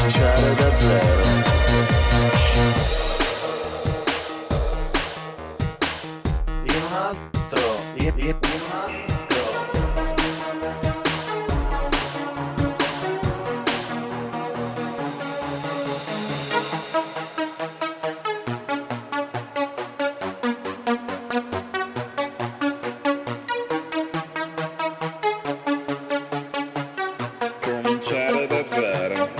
cominciare da zero. In un altro, in un altro. Cominciare da zero.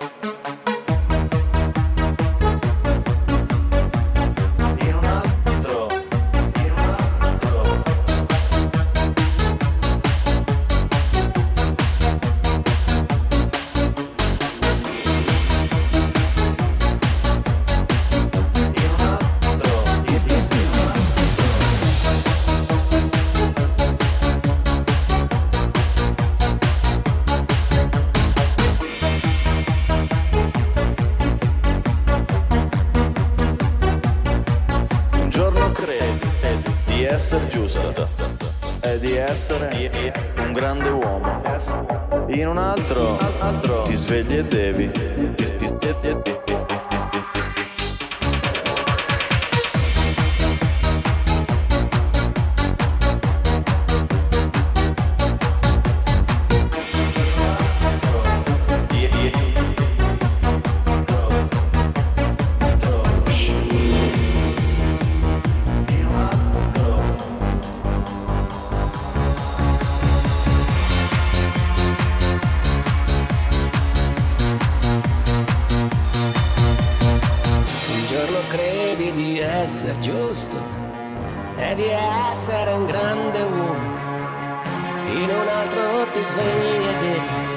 In un altro, in un altro. In un altro, in un altro. Un giorno credi di essere giusto e di essere un grande uomo. In un altro ti svegli e devi. Un giorno credi di essere giusto e di essere un grande uomo, in un altro ti svegli e devi